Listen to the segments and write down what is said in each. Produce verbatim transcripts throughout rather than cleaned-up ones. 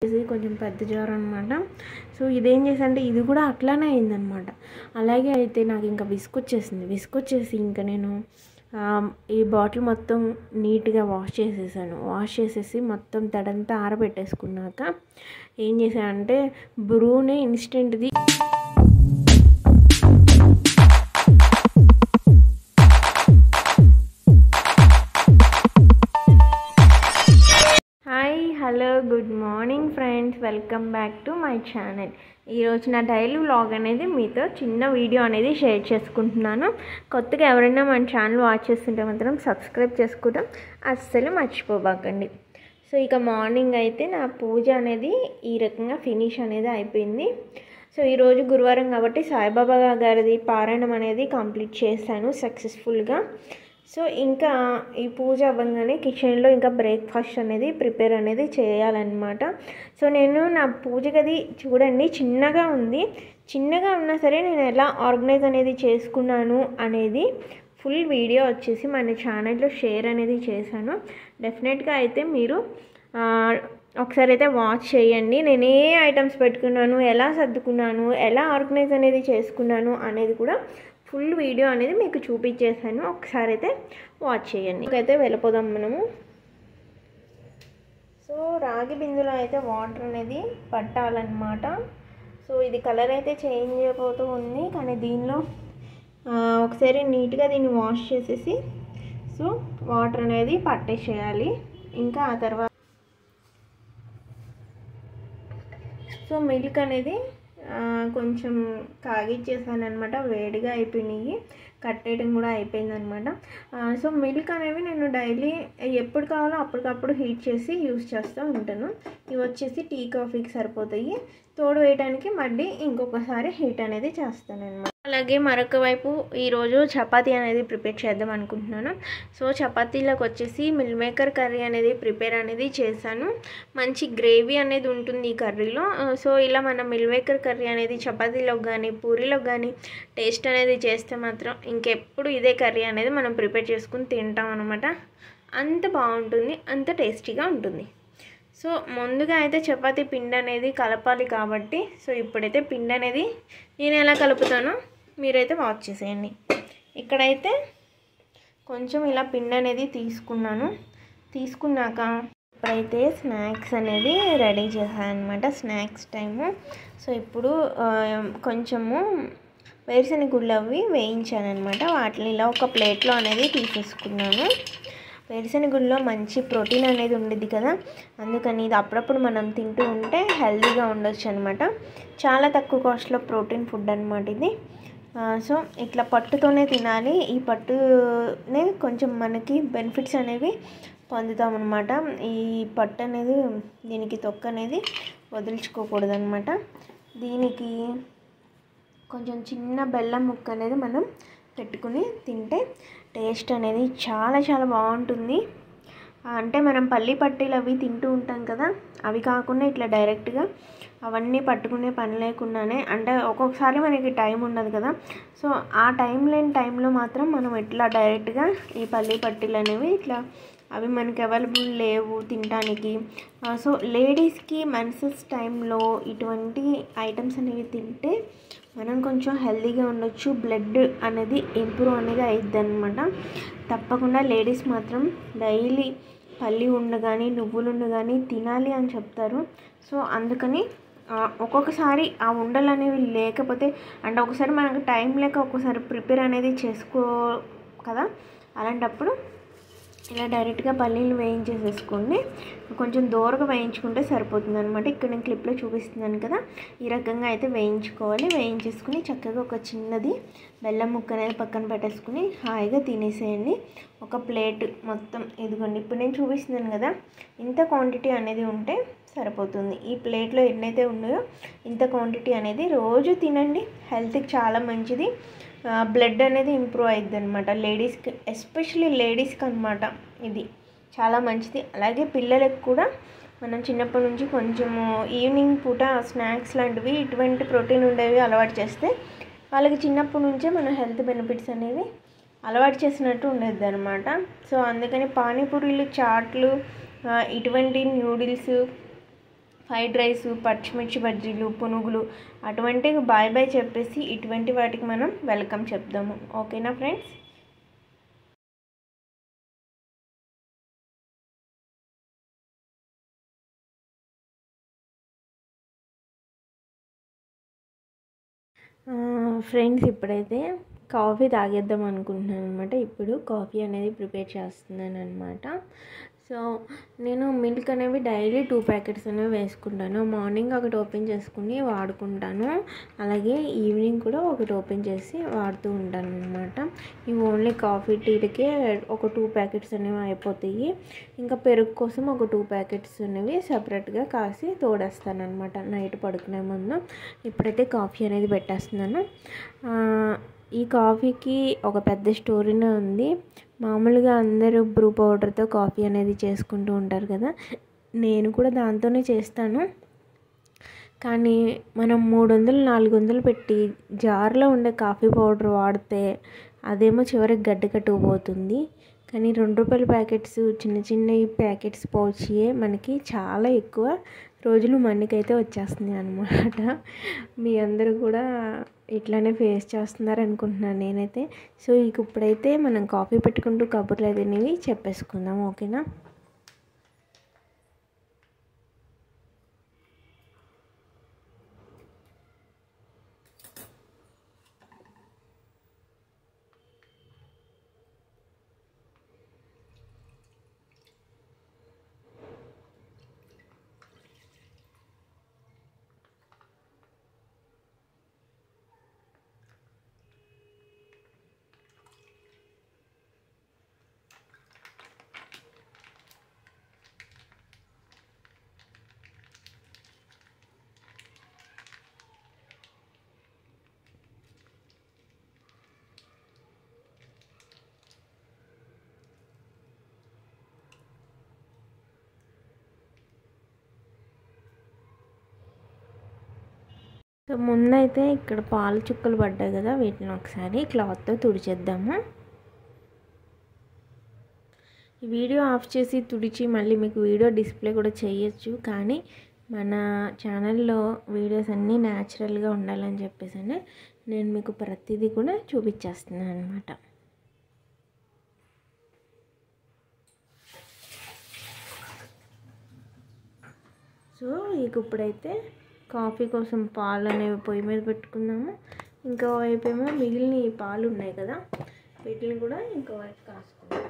కొంచెం పెద్ద జార్ అనమాట. సో ఇదేం చేశానంటే ఇది కూడా అట్లానే అయిందనమాట. అలాగే అయితే నాకు ఇంకా విసుకొచ్చేసింది. విసుకొచ్చేసి ఇంకా నేను ఈ బాటిల్ మొత్తం నీట్గా వాష్ చేసేసాను. వాష్ చేసేసి మొత్తం తడంతా ఆరబెట్టేసుకున్నాక ఏం చేశానంటే బ్రూనే ఇన్స్టెంట్ది hello good morning friends, welcome back to my channel. ఈరోజు నా డైలీ వ్లాగ్ అనేది మీతో చిన్న వీడియో అనేది షేర్ చేసుకుంటున్నాను. కొత్తగా ఎవరైనా మన ఛానల్ వాచ్ చేస్తుంటే మాత్రం సబ్స్క్రైబ్ చేసుకోవడం అస్సలు మర్చిపోబాకండి. సో ఇక మార్నింగ్ అయితే నా పూజ అనేది ఈ రకంగా ఫినిష్ అనేది అయిపోయింది. సో ఈరోజు గురువారం కాబట్టి సాయిబాబా గారిది పారాయణం అనేది కంప్లీట్ చేశాను సక్సెస్ఫుల్గా. సో ఇంకా ఈ పూజ అవ్వగానే కిచెన్లో ఇంకా బ్రేక్ఫాస్ట్ అనేది ప్రిపేర్ అనేది చేయాలన్నమాట. సో నేను నా పూజ గది చూడండి చిన్నగా ఉంది. చిన్నగా ఉన్నా సరే నేను ఎలా ఆర్గనైజ్ అనేది చేసుకున్నాను అనేది ఫుల్ వీడియో వచ్చేసి మన ఛానల్లో షేర్ అనేది చేశాను. డెఫినెట్గా అయితే మీరు ఒకసారి అయితే వాచ్ చేయండి. నేను ఏ ఐటమ్స్ పెట్టుకున్నాను, ఎలా సర్దుకున్నాను, ఎలా ఆర్గనైజ్ అనేది చేసుకున్నాను అనేది కూడా ఫుల్ వీడియో అనేది మీకు చూపించేసాను. ఒకసారి అయితే వాచ్ చేయండి. అయితే వెళ్ళిపోదాం మనము. సో రాగి బిందులో అయితే వాటర్ అనేది పట్టాలన్నమాట. సో ఇది కలర్ అయితే చేంజ్ అయిపోతూ ఉంది, కానీ దీనిలో ఒకసారి నీట్గా దీన్ని వాష్ చేసేసి సో వాటర్ అనేది పట్టేసేయాలి. ఇంకా ఆ తర్వాత సో మిల్క్ అనేది కొంచెం కాగిచ్చేసాను అనమాట. వేడిగా అయిపోయినాయి, కట్టేయడం కూడా అయిపోయిందనమాట. సో మిల్క్ అనేవి నేను డైలీ ఎప్పుడు కావాలో అప్పటికప్పుడు హీట్ చేసి యూస్ చేస్తూ ఉంటాను. ఇవి వచ్చేసి టీ కాఫీకి సరిపోతాయి. తోడు వేయడానికి మళ్ళీ ఇంకొకసారి హీట్ అనేది చేస్తాను అనమాట. అలాగే మరొక వైపు ఈరోజు చపాతీ అనేది ప్రిపేర్ చేద్దాం అనుకుంటున్నాను. సో చపాతీలకు వచ్చేసి మిల్ మేకర్ కర్రీ అనేది ప్రిపేర్ అనేది చేశాను. మంచి గ్రేవీ అనేది ఉంటుంది ఈ కర్రీలో. సో ఇలా మనం మిల్ మేకర్ కర్రీ అనేది చపాతీలోకి కానీ పూరీలోకి కానీ టేస్ట్ అనేది చేస్తే మాత్రం ఇంకెప్పుడు ఇదే కర్రీ అనేది మనం ప్రిపేర్ చేసుకుని తింటాం అనమాట. అంత బాగుంటుంది, అంత టేస్టీగా ఉంటుంది. సో ముందుగా అయితే చపాతీ పిండి అనేది కలపాలి కాబట్టి సో ఇప్పుడైతే పిండి అనేది నేను ఎలా కలుపుతానో మీరైతే వాచ్ చేసేయండి. ఇక్కడైతే కొంచెం ఇలా పిండి అనేది తీసుకున్నాను. తీసుకున్నాక ఇప్పుడైతే స్నాక్స్ అనేది రెడీ చేశాను అనమాట. Snacks time. సో ఇప్పుడు కొంచెము వేరుశనగ గుళ్ళు అవి వేయించాను అనమాట. వాటిని ఇలా ఒక ప్లేట్లో అనేది తీసేసుకున్నాను. వేరుశనగుల్లో మంచి ప్రోటీన్ అనేది ఉండేది కదా, అందుకని ఇది అప్పుడప్పుడు మనం తింటూ ఉంటే హెల్తీగా ఉండొచ్చు అనమాట. చాలా తక్కువ కాస్ట్లో ప్రోటీన్ ఫుడ్ అనమాట ఇది. సో ఇట్లా పట్టుతోనే తినాలి. ఈ పట్టునే కొంచెం మనకి బెనిఫిట్స్ అనేవి పొందుతామన్నమాట. ఈ పట్టు అనేది దీనికి తొక్క అనేది వదిలించుకోకూడదు అనమాట. దీనికి కొంచెం చిన్న బెల్లం ముక్క అనేది మనం పెట్టుకుని తింటే టేస్ట్ అనేది చాలా చాలా బాగుంటుంది. అంటే మనం పల్లి పట్టీలు అవి తింటూ ఉంటాం కదా, అవి కాకుండా ఇట్లా డైరెక్ట్గా అవన్నీ పట్టుకునే పని లేకుండానే, అంటే ఒక్కొక్కసారి మనకి టైం ఉండదు కదా, సో ఆ టైం లేని టైంలో మాత్రం మనం ఇట్లా డైరెక్ట్గా ఈ పల్లి పట్టీలు అనేవి ఇట్లా అవి మనకి అవైలబుల్ లేవు తినడానికి. సో లేడీస్కి మెన్సెస్ టైంలో ఇటువంటి ఐటమ్స్ అనేవి తింటే మనం కొంచెం హెల్తీగా ఉండొచ్చు. బ్లడ్ అనేది ఇంప్రూవ్ అనేది అయిద్ది అనమాట. తప్పకుండా లేడీస్ మాత్రం డైలీ పల్లి ఉండ కానీ నువ్వులు ఉండ కానీ తినాలి అని చెప్తారు. సో అందుకని ఒక్కొక్కసారి ఆ ఉండలు అనేవి లేకపోతే, అంటే ఒకసారి మనకు టైం లేక ఒక్కొక్కసారి ప్రిపేర్ అనేది చేసుకో కదా, అలాంటప్పుడు ఇలా డైరెక్ట్గా పల్లీలు వేయించేసేసుకోండి. కొంచెం దూరగా వేయించుకుంటే సరిపోతుంది అనమాట. ఇక్కడ నేను క్లిప్లో చూపిస్తున్నాను కదా, ఈ రకంగా అయితే వేయించుకోవాలి. వేయించేసుకుని చక్కగా ఒక చిన్నది బెల్లం ముక్క అనేది పక్కన పెట్టేసుకుని హాయిగా తినేసేయండి. ఒక ప్లేట్ మొత్తం ఇదిగోండి, ఇప్పుడు నేను చూపిస్తున్నాను కదా, ఇంత క్వాంటిటీ అనేది ఉంటే సరిపోతుంది. ఈ ప్లేట్లో ఎన్నైతే ఉన్నాయో ఇంత క్వాంటిటీ అనేది రోజు తినండి. హెల్త్కి చాలా మంచిది. బ్లడ్ అనేది ఇంప్రూవ్ అవుతుంది అనమాట. లేడీస్కి, ఎస్పెషలీ లేడీస్కి అనమాట ఇది చాలా మంచిది. అలాగే పిల్లలకు కూడా మనం చిన్నప్పటి నుంచి కొంచెము ఈవినింగ్ పూట స్నాక్స్ లాంటివి ఇటువంటి ప్రోటీన్ ఉండేవి అలవాటు చేస్తే వాళ్ళకి చిన్నప్పటి నుంచే మన హెల్త్ బెనిఫిట్స్ అనేవి అలవాటు చేసినట్టు ఉండేది అనమాట. సో అందుకని పానీపూరీలు, చాట్లు, ఇటువంటి న్యూడిల్స్ ఫ్రైడ్ రైస్, పచ్చిమిర్చి బజ్జీలు, పునుగులు అటువంటి బాయ్ బాయ్ చెప్పేసి ఇటువంటి వాటికి మనం వెల్కమ్ చెప్దాము. ఓకేనా ఫ్రెండ్స్? ఫ్రెండ్స్ ఇప్పుడైతే కాఫీ తాగేద్దాం అనుకుంటున్నాను అనమాట. ఇప్పుడు కాఫీ అనేది ప్రిపేర్ చేస్తున్నాను అనమాట. సో నేను మిల్క్ అనేవి డైలీ టూ ప్యాకెట్స్ అనేవి వేసుకుంటాను. మార్నింగ్ ఒకటి ఓపెన్ చేసుకుని వాడుకుంటాను, అలాగే ఈవినింగ్ కూడా ఒకటి ఓపెన్ చేసి వాడుతూ ఉంటాను అనమాట. ఇవి ఓన్లీ కాఫీ టీలకే ఒక టూ ప్యాకెట్స్ అనేవి అయిపోతాయి. ఇంకా పెరుగు కోసం ఒక టూ ప్యాకెట్స్ అనేవి సపరేట్గా కాసి తోడేస్తాను అనమాట నైట్ పడుకునే ముందు. ఇప్పుడైతే కాఫీ అనేది పెట్టేస్తున్నాను. ఈ కాఫీకి ఒక పెద్ద స్టోరీనే ఉంది. మామూలుగా అందరూ బ్రూ పౌడర్తో కాఫీ అనేది చేసుకుంటూ ఉంటారు కదా, నేను కూడా దాంతోనే చేస్తాను. కానీ మనం మూడు వందలు నాలుగు వందలు పెట్టి జార్లో ఉండే కాఫీ పౌడర్ వాడితే అదేమో చివరికి గడ్డ కట్టుకుపోతుంది. కానీ రెండు రూపాయల ప్యాకెట్స్, చిన్న చిన్న ప్యాకెట్స్ పౌచియే మనకి చాలా ఎక్కువ రోజులు మనకైతే వచ్చేస్తుంది అనమాట. మీ అందరూ కూడా ఇట్లానే ఫేస్ చేస్తున్నారు అనుకుంటున్నాను నేనైతే. సో ఇక ఇప్పుడైతే మనం కాఫీ పెట్టుకుంటూ కబుర్లు అనేవి చెప్పేసుకుందాం. ఓకేనా? సో ముందైతే ఇక్కడ పాలు చుక్కలు పడ్డాయి కదా, వీటిని ఒకసారి క్లాత్తో తుడిచేద్దాము. ఈ వీడియో ఆఫ్ చేసి తుడిచి మళ్ళీ మీకు వీడియో డిస్ప్లే కూడా చేయొచ్చు, కానీ మన ఛానల్లో వీడియోస్ అన్నీ న్యాచురల్గా ఉండాలని చెప్పేసి నేను మీకు ప్రతిదీ కూడా చూపించేస్తున్నాను అనమాట. సో ఇక ఇప్పుడైతే కాఫీ కోసం పాలు అనేవి పొయ్యి మీద పెట్టుకుందాము. ఇంకో వైపు ఏమో మిగిలిన ఈ పాలు ఉన్నాయి కదా, వీటిని కూడా ఇంకో వైపు కాసుకుందాం.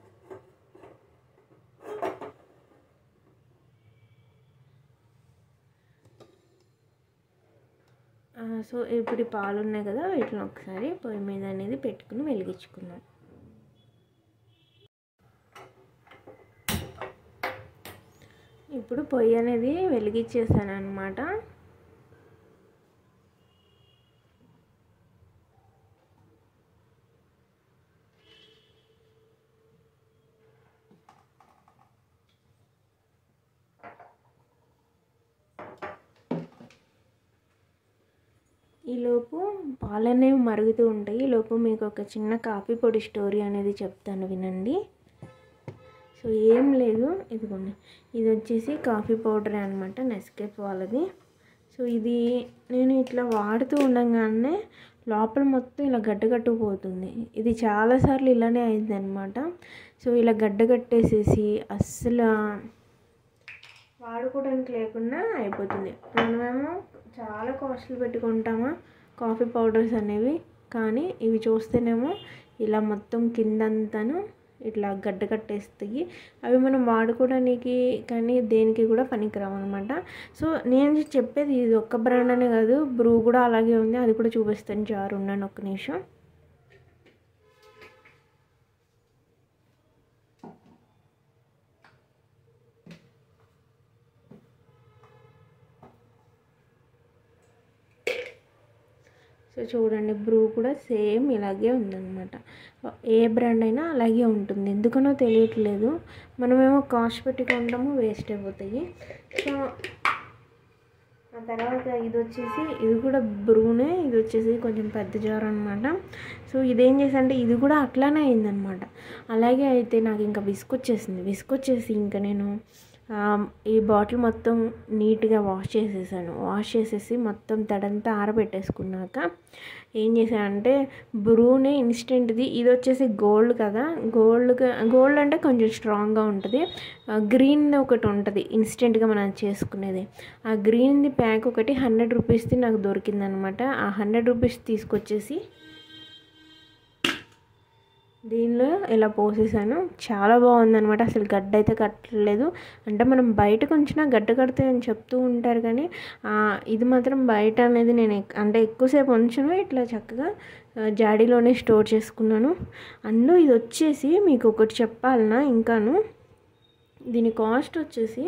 సో ఇప్పుడు ఈ పాలు ఉన్నాయి కదా, వీటిని ఒకసారి పొయ్యి మీద అనేది పెట్టుకుని వెలిగించుకుందాం. ఇప్పుడు పొయ్యి అనేది వెలిగించేసాను అనమాట. ఈలోపు పాలు అనేవి మరుగుతూ ఉంటాయి. ఈలోపు మీకు ఒక చిన్న కాఫీ పొడి స్టోరీ అనేది చెప్తాను, వినండి. సో ఏం లేదు, ఇదిగోండి, ఇది వచ్చేసి కాఫీ పౌడర్ అనమాట, నెస్కేఫ్ వాళ్ళది. సో ఇది నేను ఇట్లా వాడుతూ ఉండగానే లోపల మొత్తం ఇలా గడ్డగట్టుకుపోతుంది. ఇది చాలాసార్లు ఇలానే అయింది అనమాట. సో ఇలా గడ్డగట్టేసేసి అస్సలు వాడుకోవడానికి లేకుండా అయిపోతుంది. మనమేమో చాలా కాస్ట్లు పెట్టుకుంటామా కాఫీ పౌడర్స్ అనేవి, కానీ ఇవి చూస్తేనేమో ఇలా మొత్తం కిందంతాను ఇట్లా గడ్డ కట్టేస్తాయి. అవి మనం వాడుకోవడానికి కానీ దేనికి కూడా పనికిరావు అనమాట. సో నేను చెప్పేది ఇది ఒక్క బ్రాండ్ అనే కాదు, బ్రూ కూడా అలాగే ఉంది, అది కూడా చూపిస్తాను. జారు ఉన్నాను ఒక్క నిమిషం. సో చూడండి, బ్రూ కూడా సేమ్ ఇలాగే ఉందన్నమాట. ఏ బ్రాండ్ అయినా అలాగే ఉంటుంది, ఎందుకనో తెలియట్లేదు. మనమేమో కాస్ట్ పెట్టుకుంటాము, వేస్ట్ అయిపోతాయి. సో ఆ తర్వాత ఇది వచ్చేసి ఇది కూడా బ్రూనే, ఇది వచ్చేసి కొంచెం పెద్ద జార్ అనమాట. సో ఇదేం చేసంటే ఇది కూడా అట్లానే అయిందనమాట. అలాగే అయితే నాకు ఇంకా విసుకొచ్చేసింది. విసుకొచ్చేసి ఇంకా నేను ఈ బాటిల్ మొత్తం నీట్గా వాష్ చేసేసాను. వాష్ చేసేసి మొత్తం తడంతా ఆరబెట్టేసుకున్నాక ఏం చేశానంటే బ్రూనే ఇన్స్టెంట్ది, ఇది వచ్చేసి గోల్డ్ కదా, గోల్డ్ గోల్డ్ అంటే కొంచెం స్ట్రాంగ్గా ఉంటుంది. గ్రీన్ ఒకటి ఉంటుంది ఇన్స్టెంట్గా మనం చేసుకునేది. ఆ గ్రీన్ది ప్యాక్ ఒకటి హండ్రెడ్ రూపీస్ది నాకు దొరికిందనమాట. ఆ హండ్రెడ్ రూపీస్ తీసుకొచ్చేసి దీనిలో ఇలా పోసేసాను. చాలా బాగుందనమాట. అసలు గడ్డ అయితే కట్టలేదు. అంటే మనం బయటకు ఉంచినా గడ్డ కడుతుంది అని చెప్తూ ఉంటారు, కానీ ఇది మాత్రం బయట అనేది నేను అంటే ఎక్కువసేపు ఉంచను. ఇట్లా చక్కగా జాడీలోనే స్టోర్ చేసుకున్నాను. అండ్ ఇది వచ్చేసి మీకు ఒకటి చెప్పాలన్నా ఇంకాను, దీని కాస్ట్ వచ్చేసి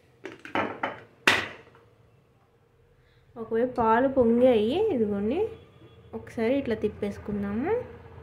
ఒకవైపు పాలు పొంగాయి, ఇదిగోండి ఒకసారి ఇట్లా తిప్పేసుకుందాము.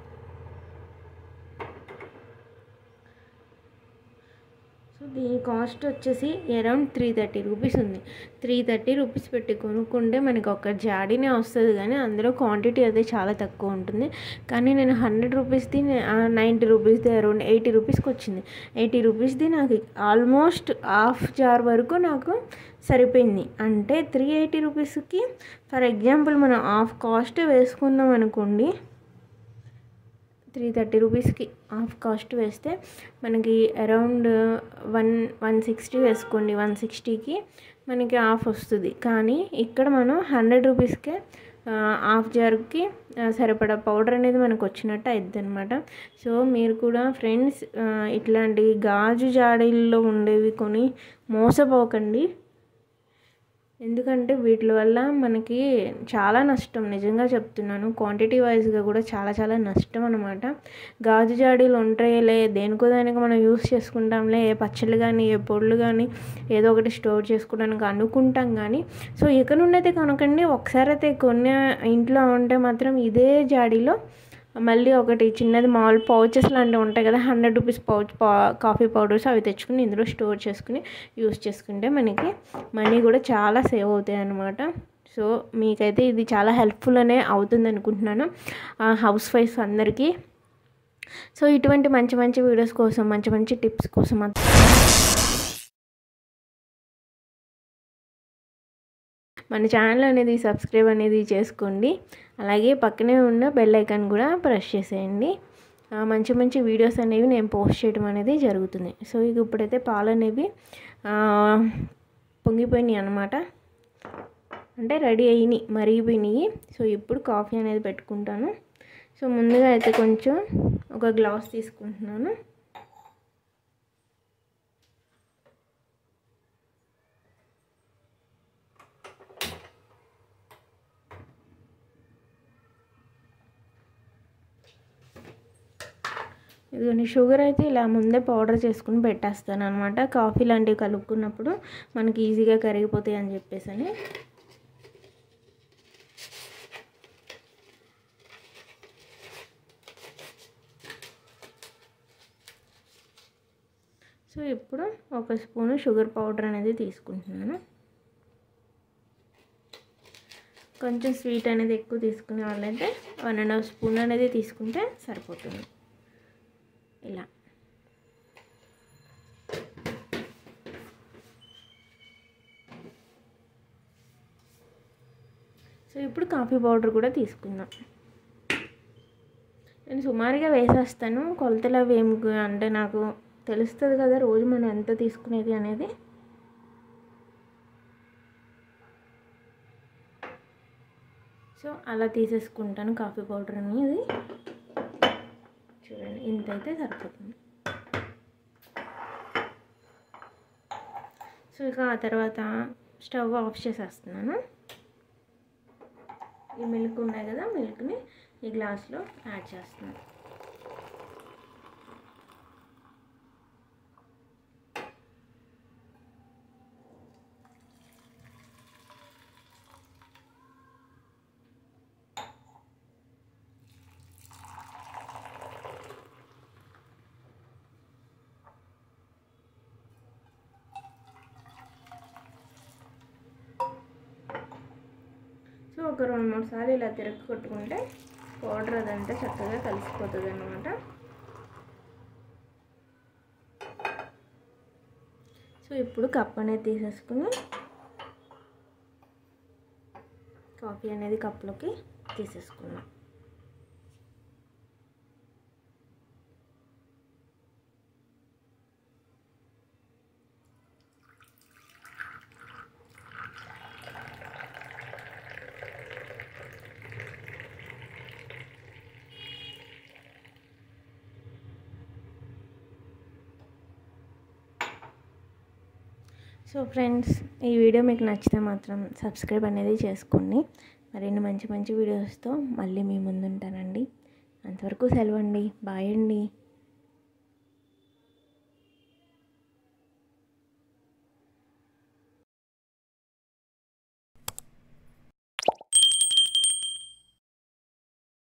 సో దీని కాస్ట్ వచ్చేసి అరౌండ్ త్రీ థర్టీ రూపీస్ ఉంది. త్రీ థర్టీ రూపీస్ పెట్టి కొనుక్కుంటే మనకి ఒక జాడీనే వస్తుంది, కానీ అందులో క్వాంటిటీ అయితే చాలా తక్కువ ఉంటుంది. కానీ నేను హండ్రెడ్ రూపీస్ది నైంటీ రూపీస్ది అరౌండ్ ఎయిటీ రూపీస్కి వచ్చింది. ఎయిటీ రూపీస్ది నాకు ఆల్మోస్ట్ హాఫ్ జార్ వరకు నాకు సరిపోయింది. అంటే త్రీ ఎయిటీ రూపీస్కి ఫర్ ఎగ్జాంపుల్ మనం హాఫ్ కాస్ట్ వేసుకుందాం అనుకోండి, త్రీ థర్టీ రూపీస్కి హాఫ్ కాస్ట్ వేస్తే మనకి అరౌండ్ వన్ వన్ సిక్స్టీ వేసుకోండి, వన్ సిక్స్టీకి మనకి హాఫ్ వస్తుంది. కానీ ఇక్కడ మనం హండ్రెడ్ రూపీస్కే హాఫ్ జార్కి సరిపడా పౌడర్ అనేది మనకు వచ్చినట్టు అవుతుంది అనమాట. సో మీరు కూడా ఫ్రెండ్స్ ఇట్లాంటి గాజు జాడీల్లో ఉండేవి కొని మోసపోకండి. ఎందుకంటే వీటి వల్ల మనకి చాలా నష్టం, నిజంగా చెప్తున్నాను. క్వాంటిటీ వైజ్గా కూడా చాలా చాలా నష్టం అనమాట. గాజు జాడీలు ఉంటాయిలే, దేనికో దానికి మనం యూస్ చేసుకుంటాంలే, ఏ పచ్చళ్ళు కానీ ఏ పొడులు కానీ ఏదో ఒకటి స్టోర్ చేసుకోవడానికి అనుకుంటాం. కానీ సో ఇక నుండి అయితే కొనకండి. ఒకసారి అయితే కొన్ని ఇంట్లో ఉంటే మాత్రం ఇదే జాడీలో మళ్ళీ ఒకటి చిన్నది మామూలు పౌచెస్ లాంటివి ఉంటాయి కదా, హండ్రెడ్ రూపీస్ పౌచ్ పా కాఫీ పౌడర్స్ అవి తెచ్చుకుని ఇందులో స్టోర్ చేసుకుని యూస్ చేసుకుంటే మనకి మనీ కూడా చాలా సేవ్ అవుతాయి అన్నమాట. సో మీకైతే ఇది చాలా హెల్ప్ఫుల్ అనే అవుతుంది అనుకుంటున్నాను హౌస్ వైఫ్ అందరికీ. సో ఇటువంటి మంచి మంచి వీడియోస్ కోసం, మంచి మంచి టిప్స్ కోసం మన ఛానల్ అనేది సబ్స్క్రైబ్ అనేది చేసుకోండి. అలాగే పక్కనే ఉన్న బెల్ ఐకాన్ కూడా ప్రెస్ చేసేయండి. మంచి మంచి వీడియోస్ అనేవి నేను పోస్ట్ చేయడం అనేది జరుగుతుంది. సో ఇక ఇప్పుడైతే పాలు అనేవి పొంగిపోయినాయి అన్నమాట, అంటే రెడీ అయినాయి, మరిగిపోయినాయి. సో ఇప్పుడు కాఫీ అనేది పెట్టుకుంటాను. సో ముందుగా అయితే కొంచెం ఒక గ్లాస్ తీసుకుంటున్నాను. ఇదిగోండి షుగర్ అయితే ఇలా ముందే పౌడర్ చేసుకుని పెట్టేస్తాను అనమాట. కాఫీ లాంటివి కలుపుకున్నప్పుడు మనకి ఈజీగా కరిగిపోతాయి అని చెప్పేసి అని. సో ఇప్పుడు ఒక స్పూను షుగర్ పౌడర్ అనేది తీసుకుంటున్నాను. కొంచెం స్వీట్ అనేది ఎక్కువ తీసుకునే వాళ్ళైతే వన్ అండ్ హాఫ్ స్పూన్ అనేది తీసుకుంటే సరిపోతుంది. ఇలా సో ఇప్పుడు కాఫీ పౌడర్ కూడా తీసుకుందాం. నేను సుమారుగా వేసేస్తాను, కొలతలు అవి ఏం అంటే నాకు తెలుస్తుంది కదా రోజు మనం ఎంత తీసుకునేది అనేది. సో అలా తీసేసుకుంటాను కాఫీ పౌడర్ అనేది. చూడండి ఇంత అయితే సరిపోతుంది. సో ఇక ఆ తర్వాత స్టవ్ ఆఫ్ చేసేస్తున్నాను. ఈ మిల్క్ ఉన్నాయి కదా, మిల్క్ని ఈ గ్లాస్లో యాడ్ చేస్తున్నాను. సో ఒక రెండు మూడు సార్లు ఇలా తిరగ కొట్టుకుంటే పౌడర్ అదంతా చక్కగా కలిసిపోతుంది అన్నమాట. సో ఇప్పుడు కప్ అనేది తీసేసుకుని కాఫీ అనేది కప్లోకి తీసేసుకున్నాం. సో ఫ్రెండ్స్, ఈ వీడియో మీకు నచ్చితే మాత్రం సబ్స్క్రైబ్ అనేది చేసుకోండి. మరిన్ని మంచి మంచి వీడియోస్తో మళ్ళీ మీ ముందు ఉంటానండి. అంతవరకు సెలవు అండి. బాయ్ అండి.